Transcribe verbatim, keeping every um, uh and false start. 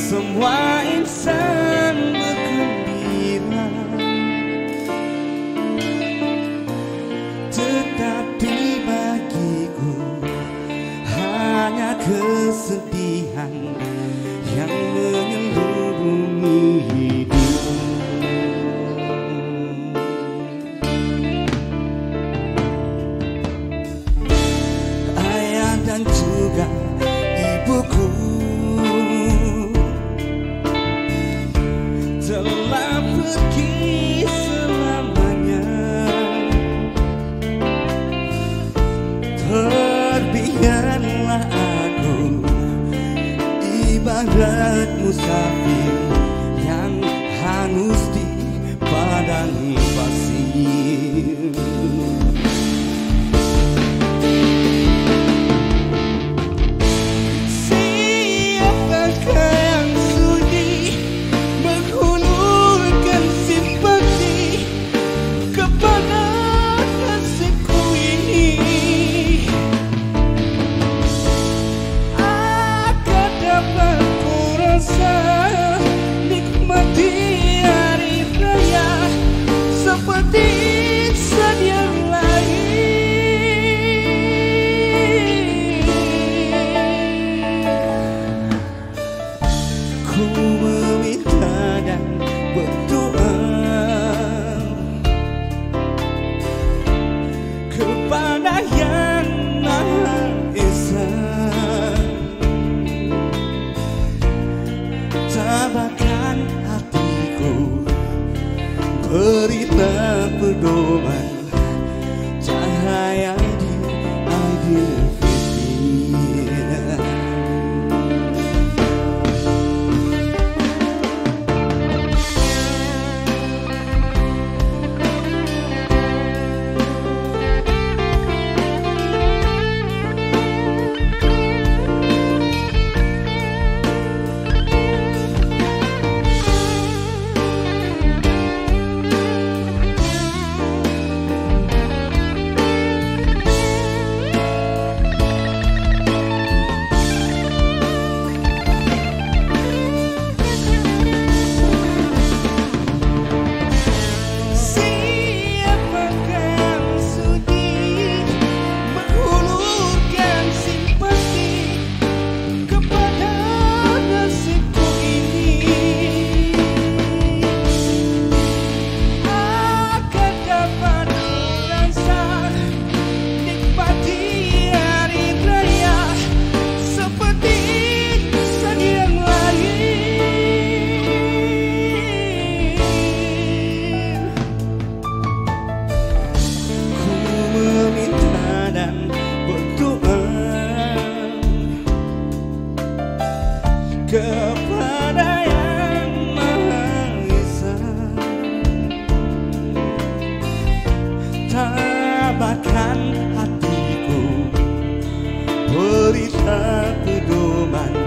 semua insan bergembira, tetapi bagiku hanya kesedihan yang menyelubungi hidup. Ayah dan juga ibuku telah pergi selamanya. Terbiarlah aku ibarat musafir yang hangus di padang pasir. Ku meminta dan berdoa kepada Yang Maha Esa, tabahkan hatiku, berilah pedoman cahaya di akhir kepada Yang Maha Esa, tabahkan hatiku, berilah pedoman